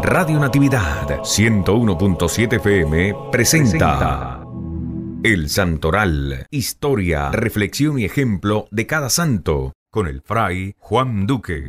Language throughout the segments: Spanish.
Radio Natividad 101.7 FM presenta El Santoral, historia, reflexión y ejemplo de cada santo, con el fray Juan Duque.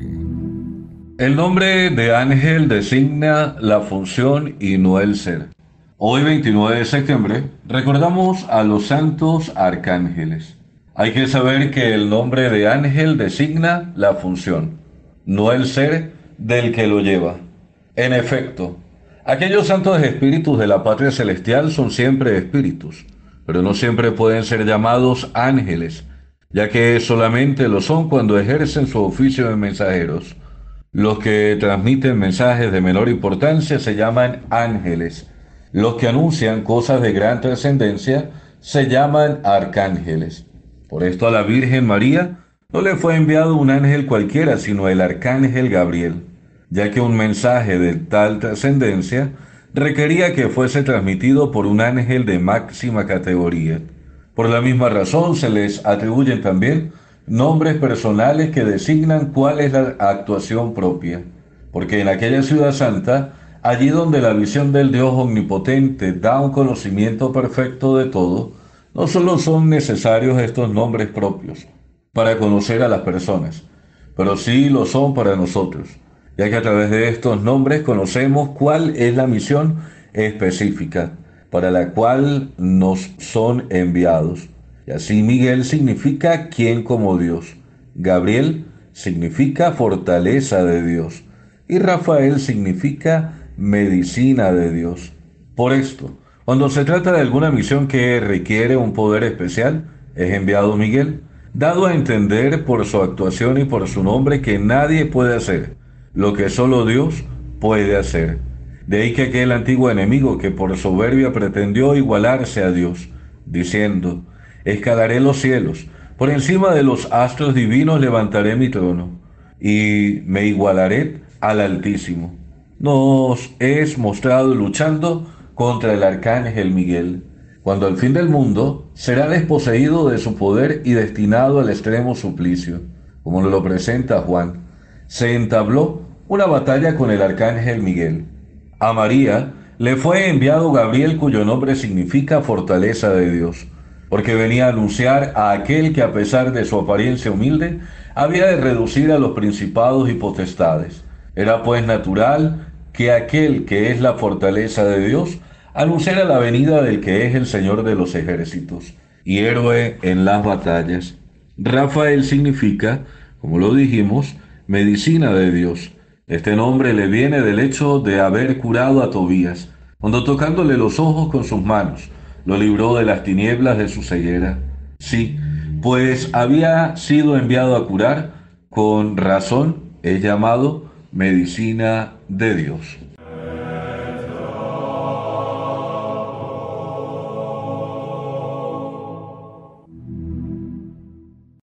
El nombre de ángel designa la función y no el ser. Hoy, 29 de septiembre, recordamos a los santos arcángeles. Hay que saber que el nombre de ángel designa la función, no el ser del que lo lleva. En efecto, aquellos santos espíritus de la patria celestial son siempre espíritus, pero no siempre pueden ser llamados ángeles, ya que solamente lo son cuando ejercen su oficio de mensajeros. Los que transmiten mensajes de menor importancia se llaman ángeles. Los que anuncian cosas de gran trascendencia se llaman arcángeles. Por esto a la Virgen María no le fue enviado un ángel cualquiera, sino el arcángel Gabriel, ya que un mensaje de tal trascendencia requería que fuese transmitido por un ángel de máxima categoría. Por la misma razón se les atribuyen también nombres personales que designan cuál es la actuación propia, porque en aquella ciudad santa, allí donde la visión del Dios omnipotente da un conocimiento perfecto de todo, no solo son necesarios estos nombres propios para conocer a las personas, pero sí lo son para nosotros, ya que a través de estos nombres conocemos cuál es la misión específica para la cual nos son enviados. Y así Miguel significa quien como Dios, Gabriel significa fortaleza de Dios y Rafael significa medicina de Dios. Por esto, cuando se trata de alguna misión que requiere un poder especial, es enviado Miguel, dado a entender por su actuación y por su nombre que nadie puede hacer lo que solo Dios puede hacer. De ahí que aquel antiguo enemigo que por soberbia pretendió igualarse a Dios, diciendo: escalaré los cielos, por encima de los astros divinos levantaré mi trono, y me igualaré al Altísimo, nos es mostrado luchando contra el arcángel Miguel, cuando al fin del mundo será desposeído de su poder y destinado al extremo suplicio, como nos lo presenta Juan. Se entabló una batalla con el arcángel Miguel. A María le fue enviado Gabriel, cuyo nombre significa fortaleza de Dios, porque venía a anunciar a aquel que, a pesar de su apariencia humilde, había de reducir a los principados y potestades. Era pues natural que aquel que es la fortaleza de Dios anunciara la venida del que es el Señor de los ejércitos y héroe en las batallas. Rafael significa, como lo dijimos, medicina de Dios. Este nombre le viene del hecho de haber curado a Tobías, cuando tocándole los ojos con sus manos, lo libró de las tinieblas de su ceguera. Sí, pues había sido enviado a curar, con razón es llamado medicina de Dios.